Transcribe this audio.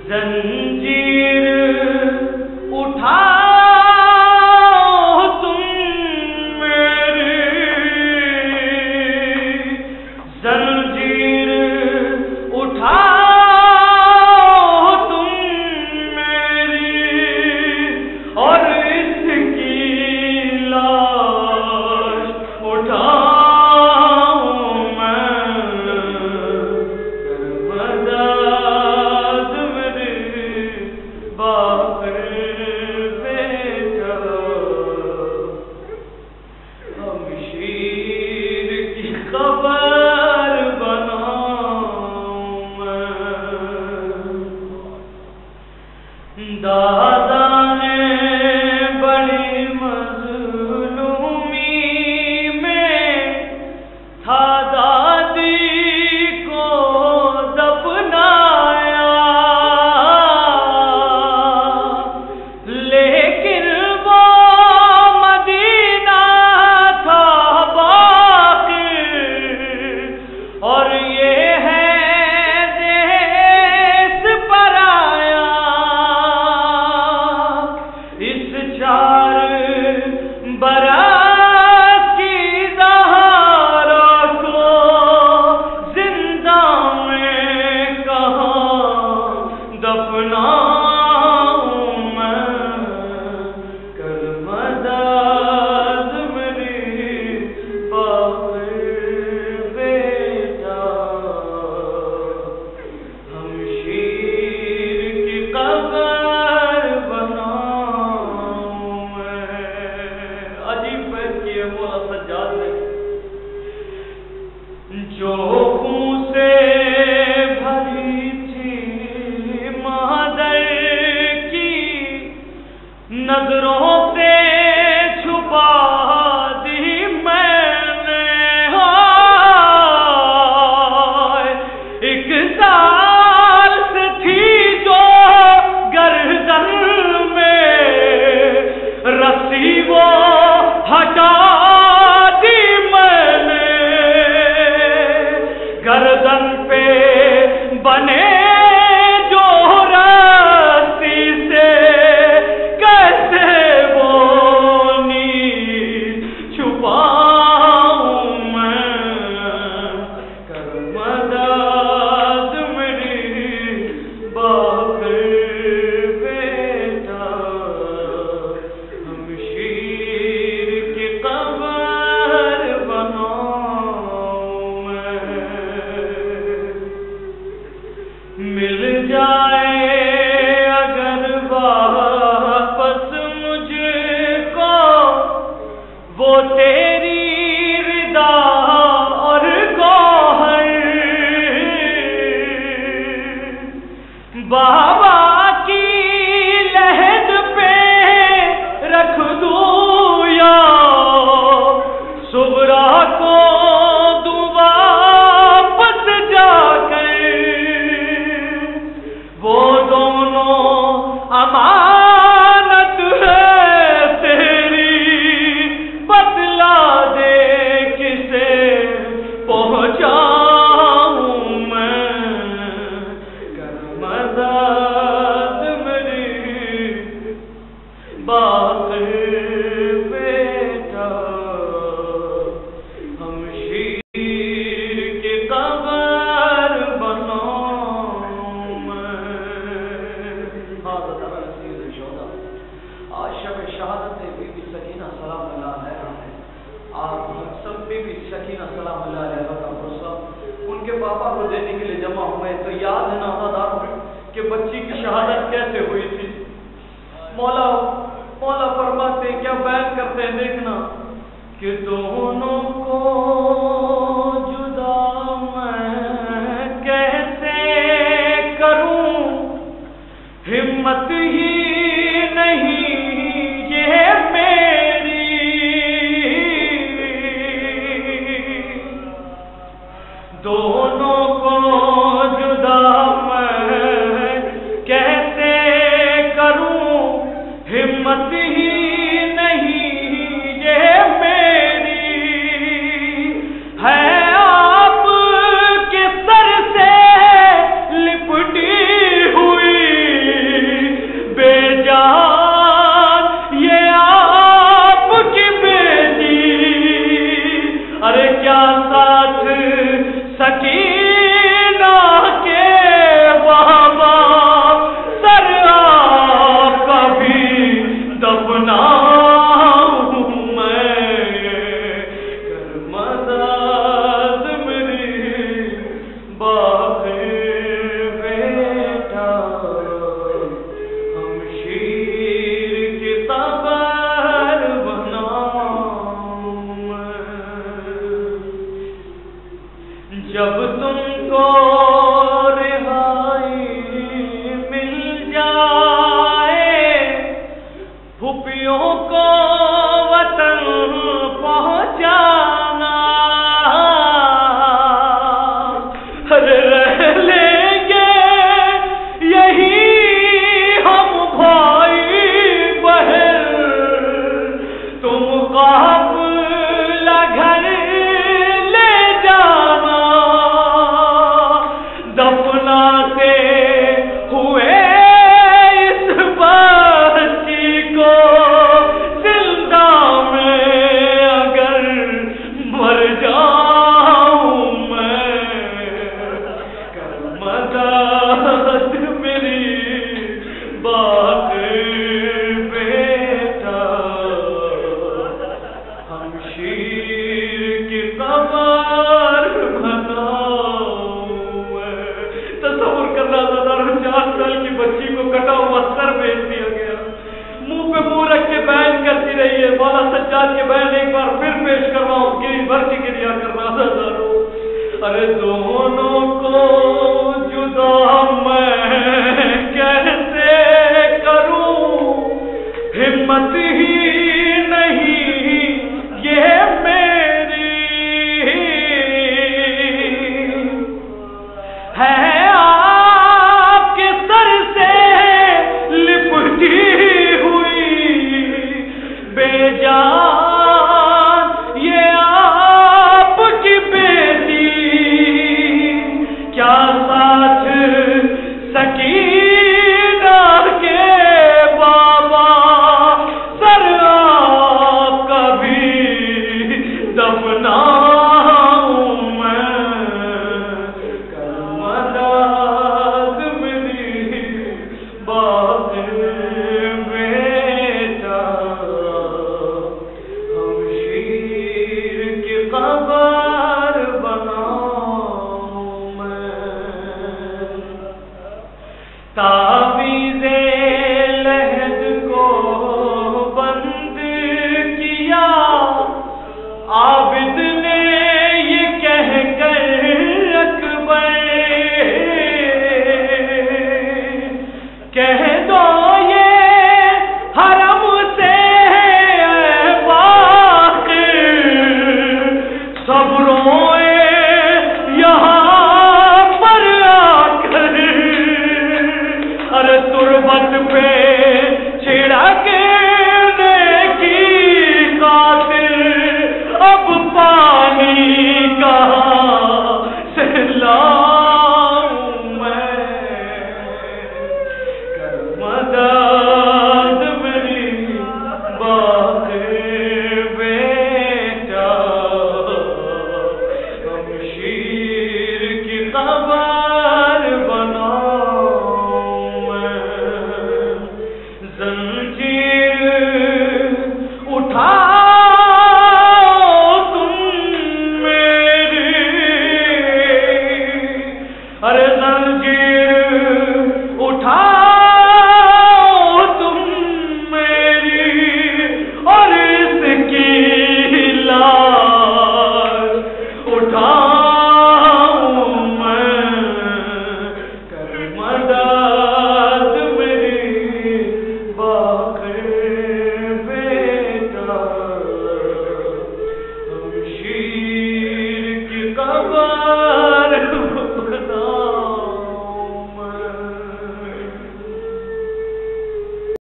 زنجیر اٹھا تم میری، زنجیر اٹھا تم میری، اور اس کی لاش اٹھاؤں میں، مدد میری باقر بیٹا، ہم شیر کی خبر بناؤں میں، دادا نے بڑی مظلومی میں تھا دادی کو دفنایا، لیکن وہ مدینہ تھا باقی، اور یہ ہے دیس پرایا، اس 4 برس کی زہرا کو زندہ میں کہاں دفناؤں میں، کر مدد میری باقر بیٹا، ہم شیر کی قبر بناؤں میں۔ عجیب بیت کیے مولا سجاد نے، جو خون سے بھری تھی مادر کی، نظروں سے چھپا دی میں نے، ہائے 1 سال سے تھی جو گردن میں، رسی وہ ہٹا دی میں نے، گردن پہ بنے جو رسی سے، کیسے وہ نیند چھپاؤں میں، کر مدد میری باقر بیٹا، ہم شیر کی قبر بناؤں میں، مل جائے اگر واپس مجھ کو وہ تیری رضا اور گوہر، بابا کی لحد پہ رکھ دوں یا صغرا کو دوں واپس جا کر، وہ دونوں امانت ہے تیری، بتلا دے کسے پہنچاؤں میں، کر مدد میری باقر بیٹا، ہم شیر کی قبر بناؤں میں۔ آج شب شہادت بی بی سکینہ سلام اللہ علیہا ہے، آپ سب بی بی سکینہ سلام اللہ علیہا کا پرسہ ان کے پاپا کو دینے کے لیے جمع ہوئے، تو یاد ہے نازادار کہ بچی کی شہادت کیسے ہوئی تھی۔ مولا فرماتے ہیں، کیا بیان کرتے ہیں دیکھنا، کہ دونوں کو جدا میں کیسے کروں، ہمت ہی نہیں یہ میری، دونوں کو جدا میں کیسے کروں، ہمت ہی نہیں یہ میری، ہے آپ کے سر سے لپٹی ہوئی تعویذ